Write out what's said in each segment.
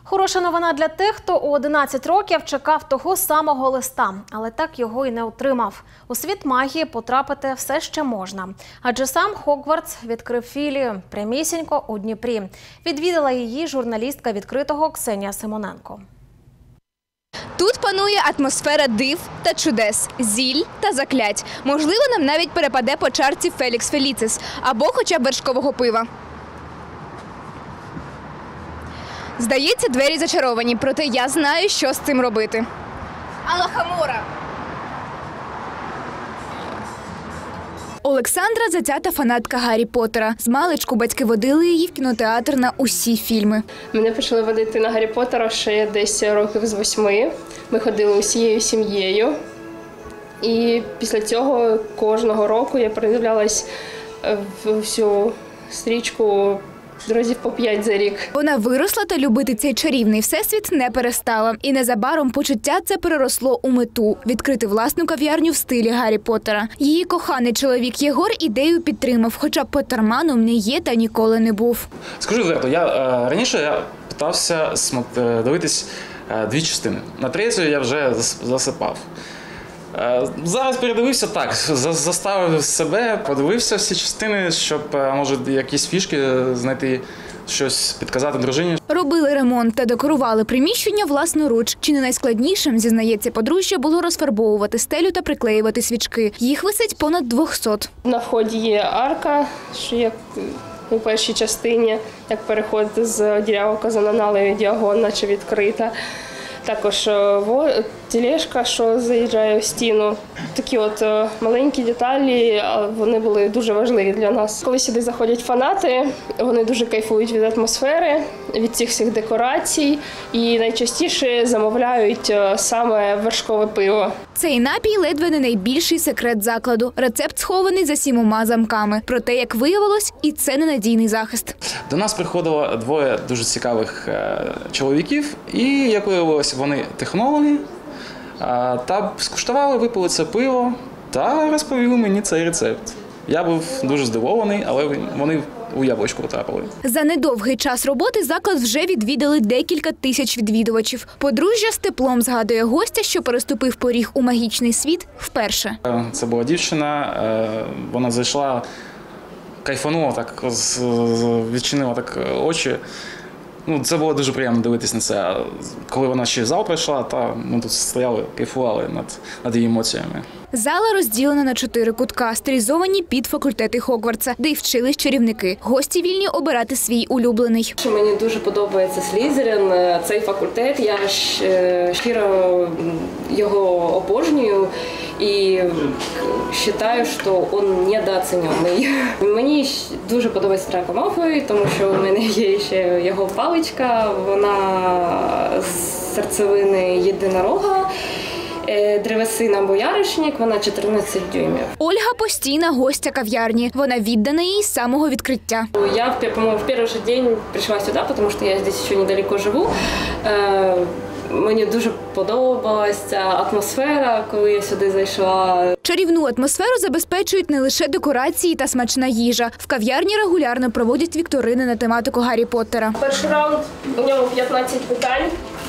Хороша новина для тих, хто у 11 років чекав того самого листа, але так його і не отримав. У світ магії потрапити все ще можна. Адже сам Хогвартс відкрив філію прямісінько у Дніпрі. Відвідала її журналістка «Відкритого» Ксенія Симоненко. Тут панує атмосфера див та чудес, зіль та заклять. Можливо, нам навіть перепаде по чарці Фелікс Феліцис або хоча б вершкового пива. Здається, двері зачаровані, проте я знаю, що з цим робити. Алахамора! Олександра – затята фанатка Гаррі Поттера. Змалечку батьки водили її в кінотеатр на усі фільми. Мене почали водити на Гаррі Поттера ще десь років з 8. Ми ходили усією сім'єю. І після цього кожного року я передивлялась всю стрічку разів по 5 за рік. Вона виросла та любити цей чарівний всесвіт не перестала. І незабаром почуття це переросло у мету – відкрити власну кав'ярню в стилі Гаррі Поттера. Її коханий чоловік Єгор ідею підтримав, хоча Поттерманом не є та ніколи не був. Скажу відверто, раніше я питався дивитись 2 частини. На 3-ю я вже засипав. Зараз передивився так, заставив себе, подивився всі частини, щоб, може, якісь фішки знайти, щось підказати дружині. Робили ремонт та декорували приміщення власноруч. Чи не найскладнішим, зізнається подружжя, було розфарбовувати стелю та приклеювати свічки. Їх висить понад 200. На вході є арка, що як у першій частині, як переход з дірявого казана на алею Діагон, наче відкрита. Також тележка, що заїжджає в стіну. Такі от маленькі деталі, вони були дуже важливі для нас. Коли сюди заходять фанати, вони дуже кайфують від атмосфери, від цих всіх декорацій і найчастіше замовляють саме вершкове пиво. Цей напій ледве не найбільший секрет закладу. Рецепт схований за 7 замками. Проте, як виявилось, і це ненадійний захист. До нас приходило 2 дуже цікавих чоловіків, і, як виявилось, вони технологи, та скуштували, випили це пиво та розповіли мені цей рецепт. Я був дуже здивований, але вони у яблучко потрапили. За недовгий час роботи заклад вже відвідали декілька тисяч відвідувачів. Подружжя з теплом згадує гостя, що переступив поріг у магічний світ вперше. Це була дівчина, вона зайшла, кайфанула, так, відчинила так очі. Це було дуже приємно дивитись на це. Коли вона ще в зал прийшла, ми тут стояли, кайфували над її емоціями. Зала розділена на 4 кутка, стилізовані під факультети Хогвартса, де й вчились чарівники. Гості вільні обирати свій улюблений. Мені дуже подобається Слізерин, цей факультет. Я щиро його обожнюю і вважаю, що він недооцінений. Мені дуже подобається Драко Малфой, тому що у мене є ще його паличка, вона з серцевини єдинорога. Древесина бояришник, вона 14 дюймів. Ольга – постійна гостя кав'ярні. Вона віддана їй з самого відкриття. Я, по-моему, в перший день прийшла сюди, тому що я здесь ще недалеко живу. Мені дуже подобалася атмосфера, коли я сюди зайшла. Чарівну атмосферу забезпечують не лише декорації та смачна їжа. В кав'ярні регулярно проводять вікторини на тематику Гаррі Поттера. Перший раунд, у ньому 15 питань.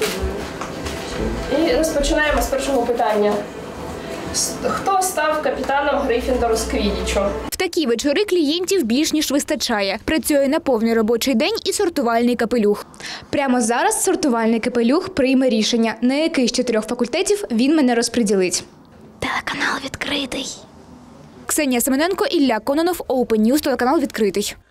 І розпочинаємо з першого питання. Хто став капітаном Гриффіндору з Квіддічу? В такі вечори клієнтів більш ніж вистачає. Працює на повний робочий день і сортувальний капелюх. Прямо зараз сортувальний капелюх прийме рішення, на який з 4 факультетів він мене розподілить. Телеканал відкритий. Ксенія Симоненко, Ілля Кононов, Open News, телеканал відкритий.